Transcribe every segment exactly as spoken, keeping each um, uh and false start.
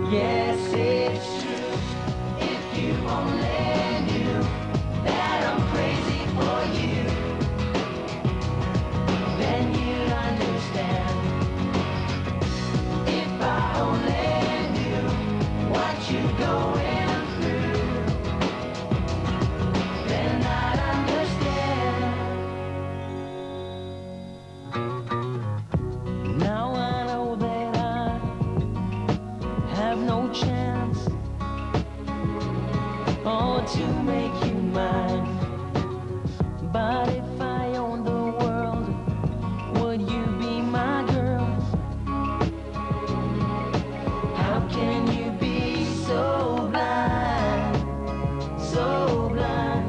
Yes, it's true. If you only knew that I'm crazy for you, then you'd understand. If I only knew what you're going through, then I'd understand. Now I know that I have no chance, oh, to make you mine. But if I owned the world, would you be my girl? How can you be so blind, so blind?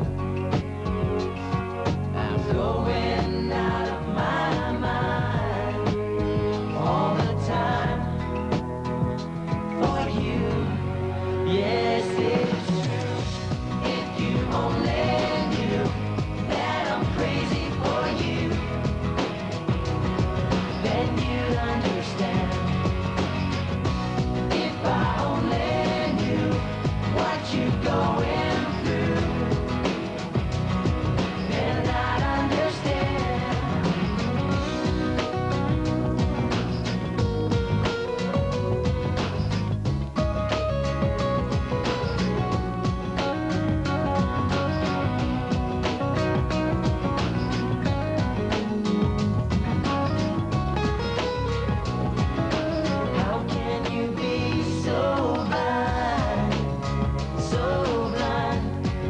I'm going out of my mind all the time for you. Yes, it's true. If you only knew that I'm crazy for you, then you'd understand. If I only knew what you're going through, then I'd understand. How can you be so blind, so blind?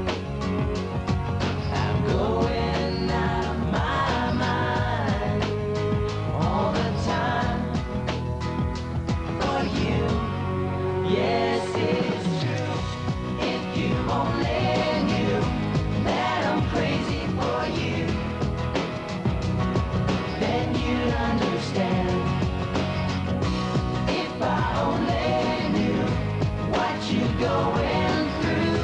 I'm going out of my mind all the time for you. Yes, it's true. If you only knew that I'm crazy for you, then you'd understand. If I only knew what you're going through,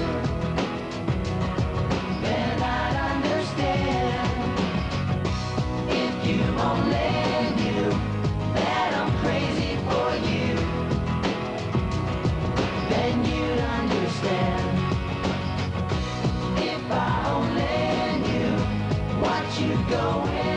then I'd understand. If you only knew that I'm crazy for you, then you'd understand. If I only knew what you're going